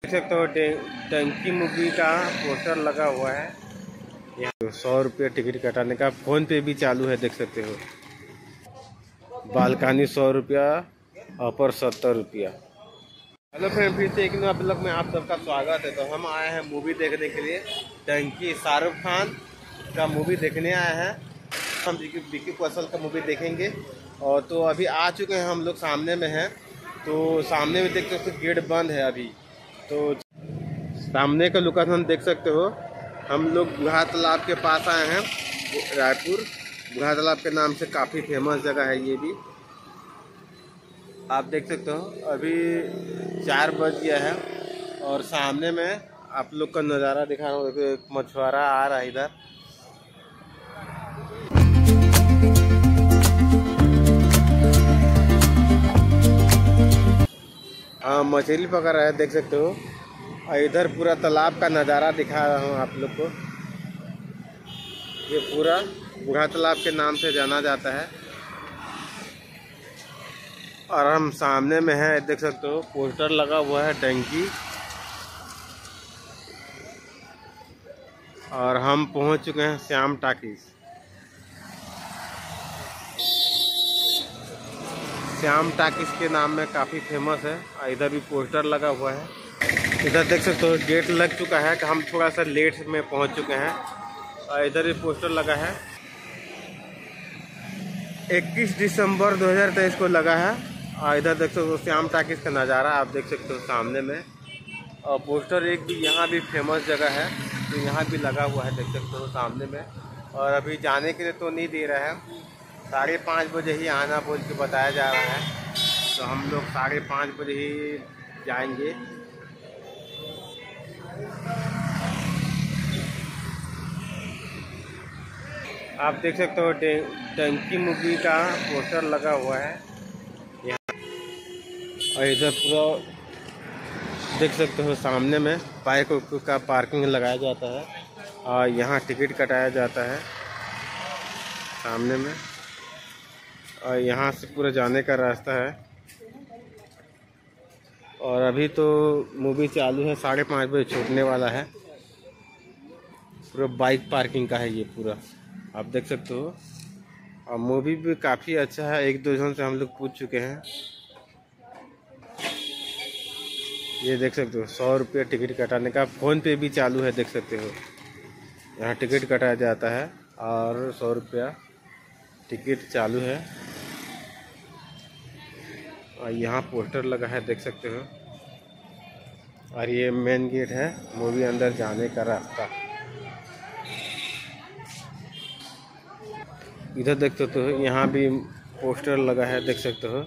देख सकते हो टंकी मूवी का पोस्टर लगा हुआ है। यहाँ 100 रुपये टिकट कटाने का, फोन पे भी चालू है, देख सकते हो। बालकनी 100 रुपया, अपर 70 रुपया। हेलो फ्रेंड, फिर से एक नया ब्लॉग में आप सबका स्वागत है। तो हम आए हैं मूवी देखने के लिए। टंकी शाहरुख खान का मूवी देखने आए हैं। हम विकी कौशल का मूवी देखेंगे। और तो अभी आ चुके हैं हम लोग, सामने में हैं। तो सामने में देखते हो गेट बंद है अभी। तो सामने का लोकेशन देख सकते हो। हम लोग बुढ़ा तालाब के पास आए हैं, रायपुर। बुढ़ा तालाब के नाम से काफ़ी फेमस जगह है ये भी, आप देख सकते हो। अभी 4 बज गया है और सामने में आप लोग का नज़ारा दिखा रहा हूँ। एक मछुआरा आ रहा है इधर। हाँ, मछली पकड़ रहा है, देख सकते हो। और इधर पूरा तालाब का नज़ारा दिखा रहा हूँ आप लोग को। ये पूरा बूढ़ा तालाब के नाम से जाना जाता है। और हम सामने में है, देख सकते हो, पोस्टर लगा हुआ है टंकी। और हम पहुंच चुके हैं श्याम टाकीज। श्याम टाकीज के नाम में काफ़ी फेमस है। इधर भी पोस्टर लगा हुआ है। इधर देख सकते हो गेट लग चुका है कि हम थोड़ा सा लेट में पहुंच चुके हैं। और इधर भी पोस्टर लगा है, 21 दिसंबर 2023 को लगा है। और इधर देख सकते हो श्याम टाकीज का नज़ारा आप देख सकते हो सामने में। और पोस्टर एक भी यहाँ भी फेमस जगह है, तो यहाँ भी लगा हुआ है, देख सकते हो सामने में। और अभी जाने के लिए तो नहीं दे रहा है, 5:30 बजे ही आना बोल के बताया जा रहा है। तो हम लोग 5:30 बजे ही जाएंगे। आप देख सकते हो टंकी मूवी का पोस्टर लगा हुआ है यहाँ। और इधर पूरा देख सकते हो सामने में बाइक का पार्किंग लगाया जाता है। और यहाँ टिकट कटाया जाता है सामने में। और यहाँ से पूरा जाने का रास्ता है। और अभी तो मूवी चालू है, 5:30 बजे छूटने वाला है। पूरा बाइक पार्किंग का है ये पूरा, आप देख सकते हो। और मूवी भी काफ़ी अच्छा है, 1-2 जन से हम लोग पूछ चुके हैं। ये देख सकते हो 100 रुपये टिकट कटाने का, फ़ोन पे भी चालू है, देख सकते हो। यहाँ टिकट कटाया जाता है और 100 रुपया टिकट चालू है। और यहाँ पोस्टर लगा है, देख सकते हो। और ये मेन गेट है मूवी अंदर जाने का रास्ता। इधर देख सकते हो, यहाँ भी पोस्टर लगा है, देख सकते हो।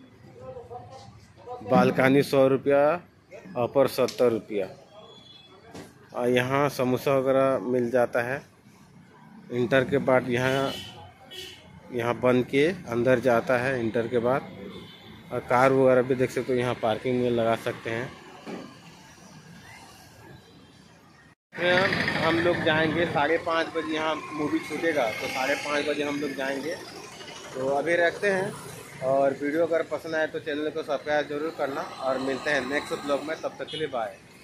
बालकनी 100 रुपया, अपर 70 रुपया। और यहाँ समोसा वगैरह मिल जाता है। इंटर के बाद यहाँ बन के अंदर जाता है इंटर के बाद। और कार वगैरह भी देख सकते हो, यहाँ पार्किंग में लगा सकते हैं। हम लोग जाएंगे 5:30 बजे, यहाँ मूवी छूटेगा तो 5:30 बजे हम लोग जाएंगे। तो अभी रखते हैं। और वीडियो अगर पसंद आए तो चैनल को सब्सक्राइब जरूर करना। और मिलते हैं नेक्स्ट ब्लॉग में, तब तक के लिए बाय।